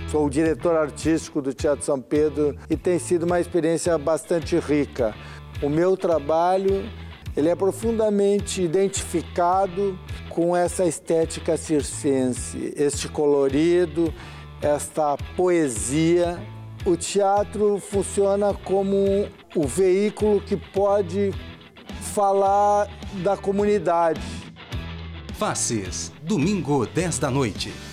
Sou o diretor artístico do Teatro São Pedro e tem sido uma experiência bastante rica. O meu trabalho, ele é profundamente identificado com essa estética circense, este colorido, esta poesia. O teatro funciona como o veículo que pode falar da comunidade. Faces, domingo, 10 da noite.